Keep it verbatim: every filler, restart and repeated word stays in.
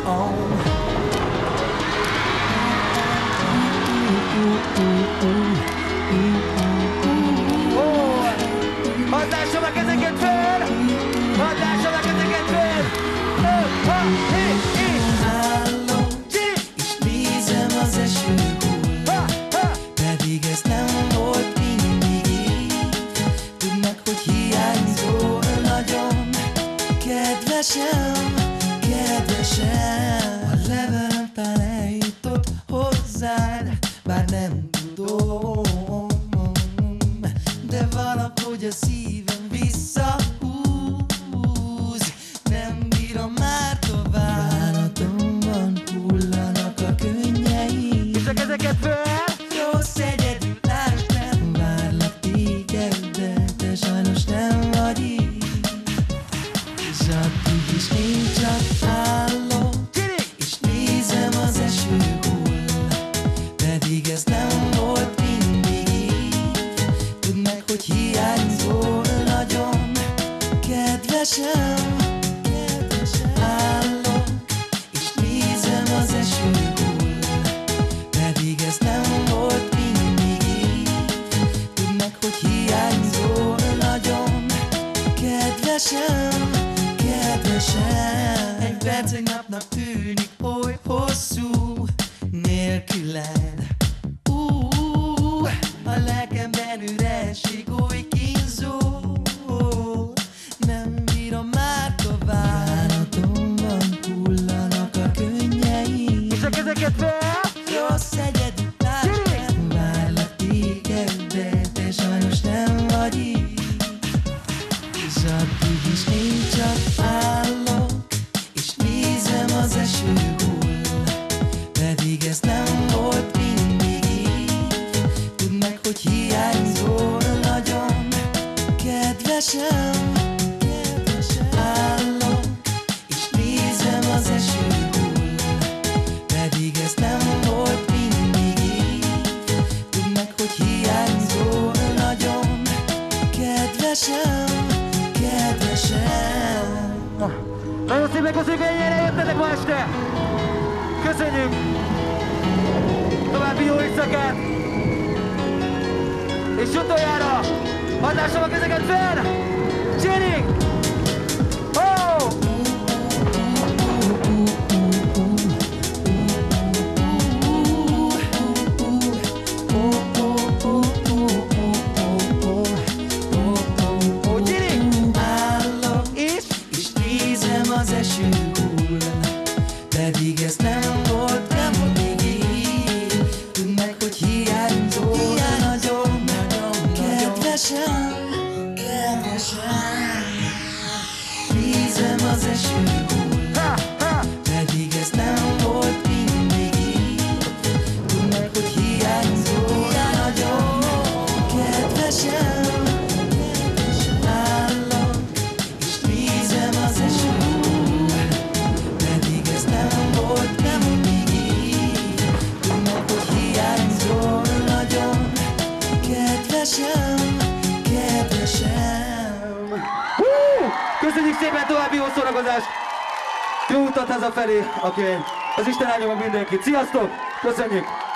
on. Hadd lássam a kezeket föl! Hadd lássam a kezeket föl! Állok, és nézem az eső hull, pedig ez nem volt mindig így. Tudd meg, hogy hiányzol nagyon, kedvesem, kedvesem. A levelem talán eljutott hozzád, bár nem tudom, de valahogy a szívem visszahúz. Nem bírom már tovább, bánatomban hullanak a könnyeim. És a kezeket föl! Rossz egyedül lásd, várlak téged, de te sajnos nem vagy így. És addig is én csak állok, és nézem az eső hull, pedig ez nem volt mindig így. Tudd meg, hogy hiányzol nagyon, kedvesem, kedvesem. Állok, és nézem az eső hull, pedig ez nem volt mindig így. Tudd meg, hogy hiányzol nagyon, kedvesem, kedvesem. Egy perc egy napnak tűnik oly hosszú nélküled. Uh, a lelkemben üresség oly kínzó, nem bírom már tovább. Bánatomban hullanak a könnyeim. És a kezeket föl! Rossz egyedül lásd, várlak téged, de te sajnos nem vagy így. És addig is én csak állok, és nézem az eső hull, pedig ez nem volt mindig így. Tudd meg, hogy hiányzol nagyon, kedvesem, kedvesem. Állok, és nézem az eső hull, pedig ez nem volt mindig így. Tudd meg, hogy hiányzol nagyon, kedvesem, kedvesem. Nagyon szépen köszönjük, hogy ennyire jöttetek ma este! Köszönjük! További jó éjszakát! És utoljára! Hadd lássam a kezeket fel! Csiri! Oh! Oh, Csiri! Állok, És? és nézem az eső hull, pedig ez nem volt, nem volt még így. Tudd meg, hogy hiányzol, hiány nagyon, nagyon, kedvesem, kedvesem. Nézem az eső hull, Ha, ha! pedig ez nem volt mindig így. Tudd meg, hogy hiányzol, hiány nagyon, kedvesem, kedvesem. Állok, és nézem az eső hull, pedig ez nem volt, nem mindig így. Tudd meg, hogy hiányzol nagyon, kedvesem, kedvesem. Hú! Köszönjük szépen, további jó szórakozást! Jó utat hazafelé, oké? Okay. Az Isten áldja meg mindenkit. Sziasztok! Köszönjük!